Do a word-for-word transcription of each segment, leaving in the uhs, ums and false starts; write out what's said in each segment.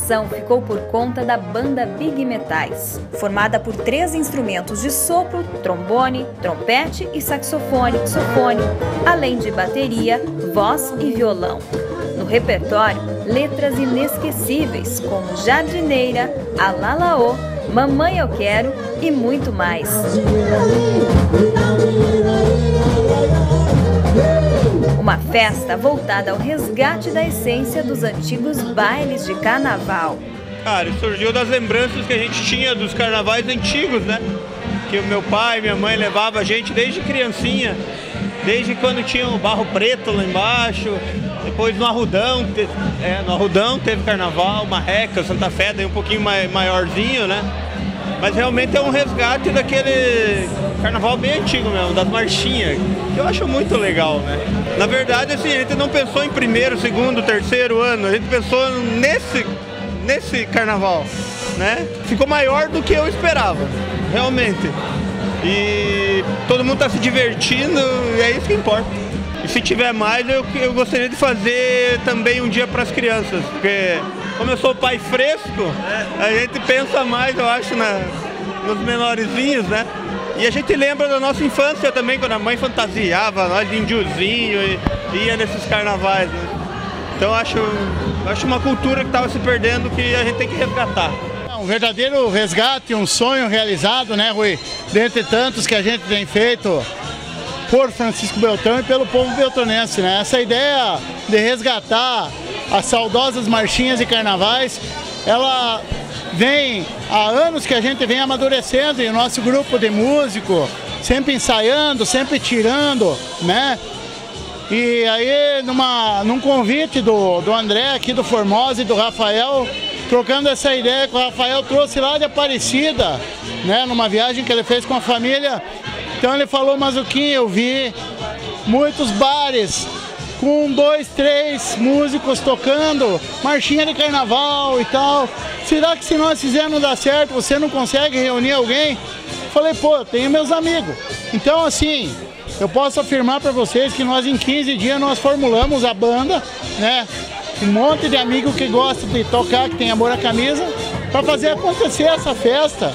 animação ficou por conta da banda Big Metais, formada por três instrumentos de sopro, trombone, trompete e saxofone, saxofone, além de bateria, voz e violão. No repertório, letras inesquecíveis como Jardineira, Alalaô, Mamãe Eu Quero e muito mais. Uma festa voltada ao resgate da essência dos antigos bailes de carnaval. Cara, surgiu das lembranças que a gente tinha dos carnavais antigos, né? Que o meu pai e minha mãe levavam a gente desde criancinha, desde quando tinha o Barro Preto lá embaixo, depois no Arrudão, te, é, no Arrudão teve carnaval, Marreca, Santa Fé, daí um pouquinho mai, maiorzinho, né? Mas realmente é um resgate daquele carnaval bem antigo mesmo, das marchinhas, que eu acho muito legal, né? Na verdade, assim, a gente não pensou em primeiro, segundo, terceiro ano, a gente pensou nesse, nesse carnaval, né? Ficou maior do que eu esperava, realmente. E todo mundo está se divertindo e é isso que importa. E se tiver mais, eu, eu gostaria de fazer também um dia para as crianças, porque como eu sou pai fresco, a gente pensa mais, eu acho, na, nos menorzinhos, né? E a gente lembra da nossa infância também, quando a mãe fantasiava, nós de indiozinho e ia nesses carnavais, né? Então eu acho, eu acho uma cultura que estava se perdendo que a gente tem que resgatar. Um verdadeiro resgate, um sonho realizado, né, Rui? Dentre tantos que a gente tem feito por Francisco Beltrão e pelo povo beltronense, né? Essa ideia de resgatar as saudosas marchinhas e carnavais, ela vem há anos que a gente vem amadurecendo e o nosso grupo de músico, sempre ensaiando, sempre tirando, né? E aí, numa, num convite do, do André aqui do Formosa e do Rafael, trocando essa ideia que o Rafael trouxe lá de Aparecida, né? Numa viagem que ele fez com a família. Então ele falou, Mazuquinha, eu vi muitos bares com dois, três músicos tocando marchinha de carnaval e tal. Será que se nós fizermos não dá certo, você não consegue reunir alguém? Falei, pô, eu tenho meus amigos. Então assim, eu posso afirmar para vocês que nós em quinze dias nós formulamos a banda, né? Um monte de amigo que gosta de tocar, que tem amor à camisa, para fazer acontecer essa festa.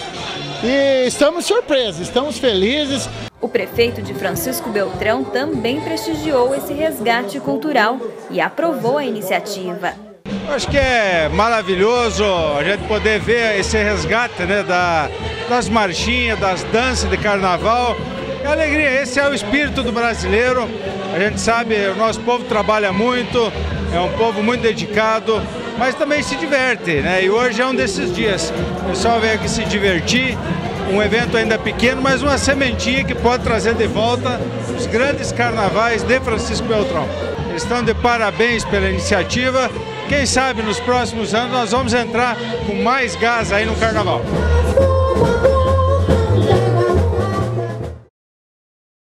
E estamos surpresos, estamos felizes. O prefeito de Francisco Beltrão também prestigiou esse resgate cultural e aprovou a iniciativa. Acho que é maravilhoso a gente poder ver esse resgate, né, da, das marchinhas, das danças de carnaval. É alegria, esse é o espírito do brasileiro. A gente sabe, o nosso povo trabalha muito, é um povo muito dedicado, mas também se diverte, né? E hoje é um desses dias. O pessoal vem aqui se divertir, um evento ainda pequeno, mas uma sementinha que pode trazer de volta os grandes carnavais de Francisco Beltrão. Eles estão de parabéns pela iniciativa. Quem sabe nos próximos anos nós vamos entrar com mais gás aí no carnaval.